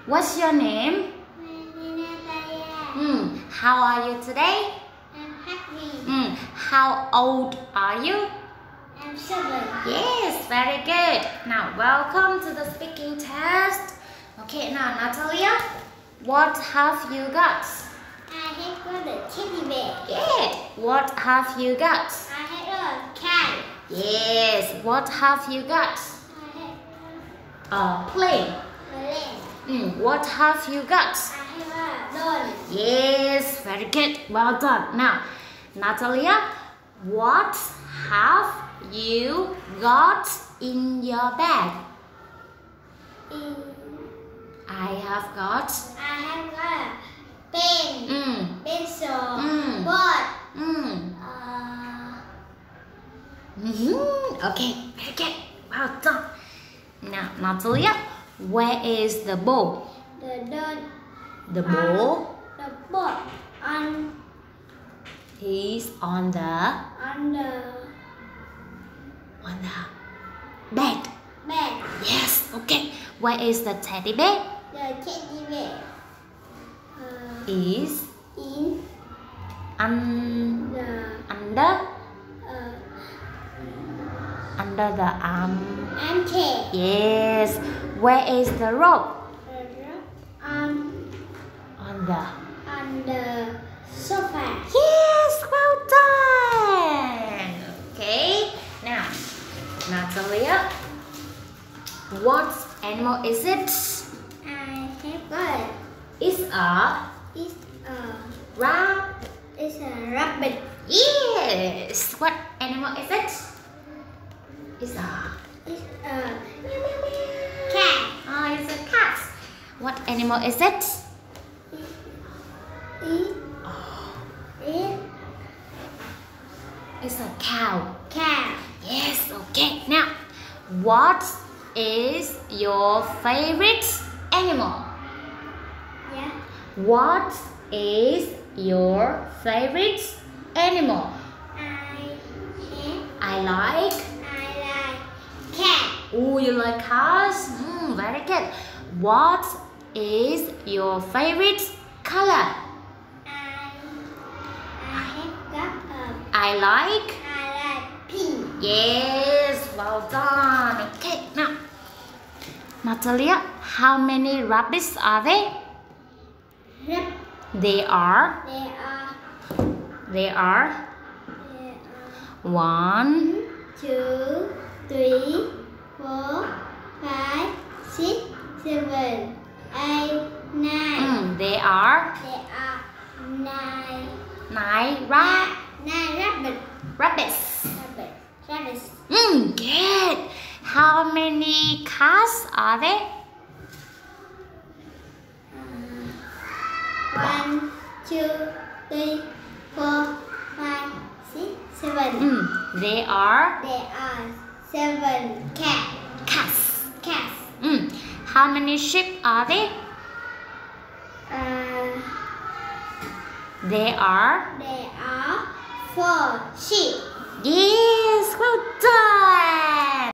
What's your name? How are you today? I'm happy. How old are you? I'm 7. Yes, very good. Now, welcome to the speaking test. Okay, now, Natalia, what have you got? I have got a teddy bear. Good. What have you got? I have a cat. Yes. What have you got? I A plane. have a lamb. What have you got? I have a doll. Yes, very good. Well done. Now, Natalia, what have you got in your bag? I have got a pen, pencil, board. Okay, very good. Well done. Now, Natalia, where is the ball? The doll. The ball The board on is on the bed. bed. Yes, okay. Where is the teddy bear? The teddy bear Is in under the arm. armchair. Yes. Where is the rope? On the sofa. Yes, well done. Okay. Now, Natalia, what animal is it? I have got It's a rat. it's a rabbit. Yes. What animal is it? It's a Cat. Oh, it's a cat. What animal is it? It's a cow. Cat. Yes, okay. Now, what is your favorite animal? Yeah. What is your favorite animal? I like. Cat. Oh, you like cars? Very good. What is your favorite color? I like. Pink. Yes, well done. Okay, now, Natalia, how many rabbits are there? There are. One, 2, 3, 4, 5, 6, 7, 8, 9. There are There are 9 nine rabbits. rabbits. Good. How many cats are there? 1, 2, 3, 4, 5, 6, 7. There are 7 cats. cats. How many sheep are there? There are 4 sheep. Yes, well done.